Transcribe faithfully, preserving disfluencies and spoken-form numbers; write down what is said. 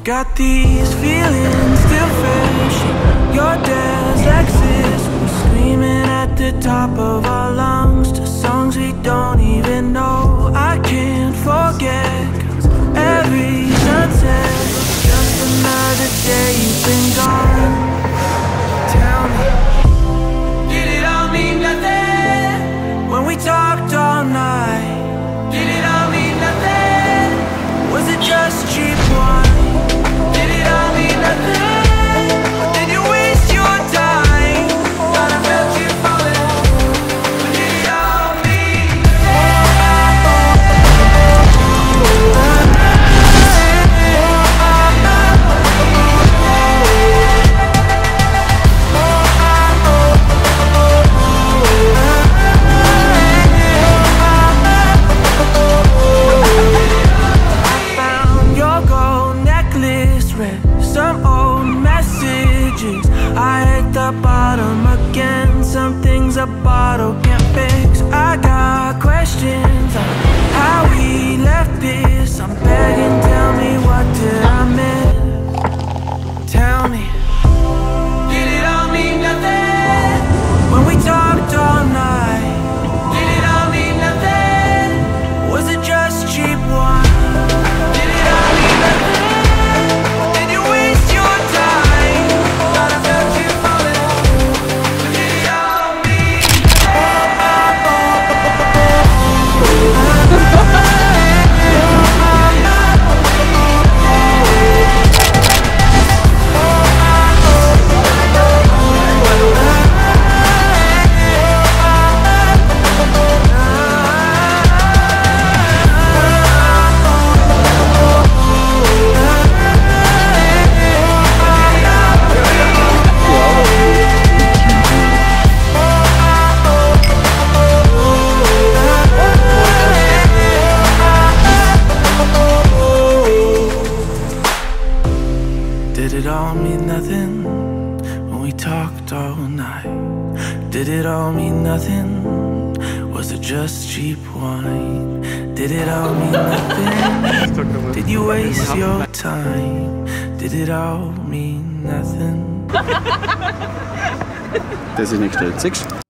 Got these feelings still fresh. Your dad's Lexus, we're screaming at the top of our lungs to songs we don't even know. I can't forget, 'cause every sunset is just another day you've been gone. Tell me, did it all mean nothing when we talked all night? Did it all mean nothing? Was it just cheap wine? Did it all mean nothing? Or did you waste your time? Thought I felt you falling, but did it all mean some old messages? I hit the bottom again. Some things a bottle can't fix. I got questions on how we left this. I'm begging, tell me, what did I miss? Tell me, did it all mean nothing when we talked all night? Did it all mean nothing? Was it just cheap wine? Did it all mean nothing? Did it all mean nothing when we talked all night? Did it all mean nothing? Was it just cheap wine? Did it all mean nothing? Did you waste your time? Did it all mean nothing? Der sich nicht stellt. Six.